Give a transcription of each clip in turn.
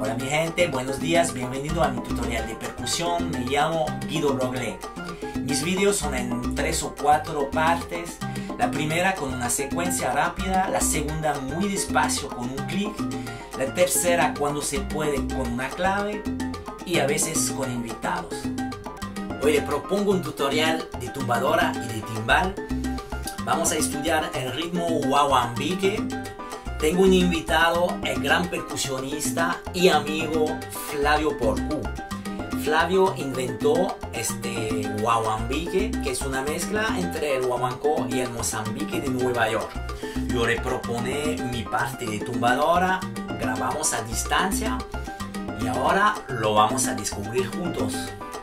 Hola mi gente, buenos días, bienvenido a mi tutorial de percusión. Me llamo Guido Broglie. Mis vídeos son en 3 o 4 partes. La primera con una secuencia rápida, la segunda muy despacio con un clic, la tercera cuando se puede con una clave y a veces con invitados. Hoy le propongo un tutorial de tumbadora y de timbal. Vamos a estudiar el ritmo Wawambique. Tengo un invitado, el gran percusionista y amigo Flavio Porcu. Flavio inventó este Wawambique, que es una mezcla entre el guaguancó y el Mozambique de Nueva York. Yo le proponé mi parte de tumbadora, grabamos a distancia y ahora lo vamos a descubrir juntos.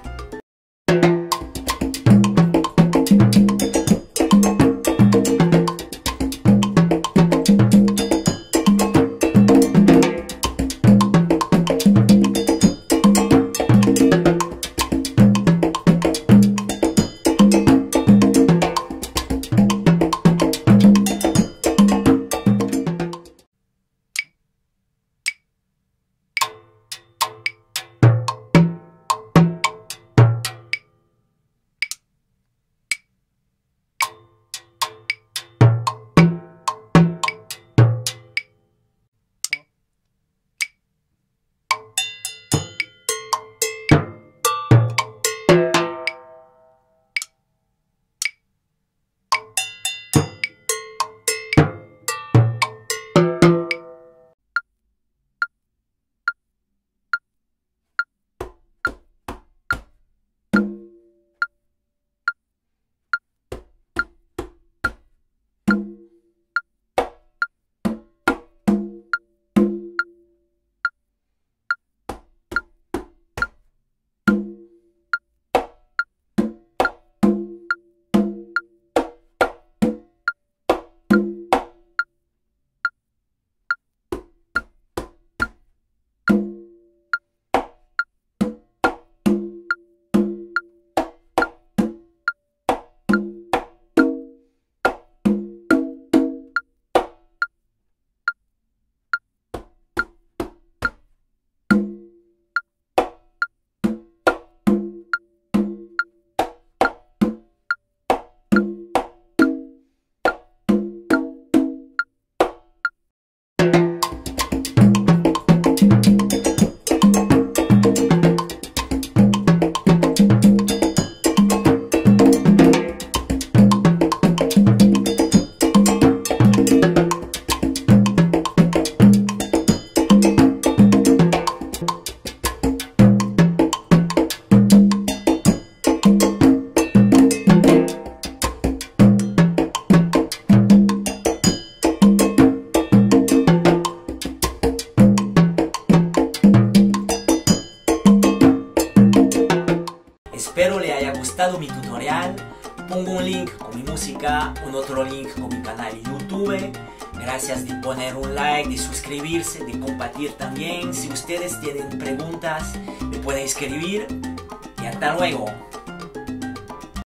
Espero le haya gustado mi tutorial. Pongo un link con mi música, un otro link con mi canal de YouTube. Gracias de poner un like, de suscribirse, de compartir también. Si ustedes tienen preguntas, me pueden escribir. Y hasta luego.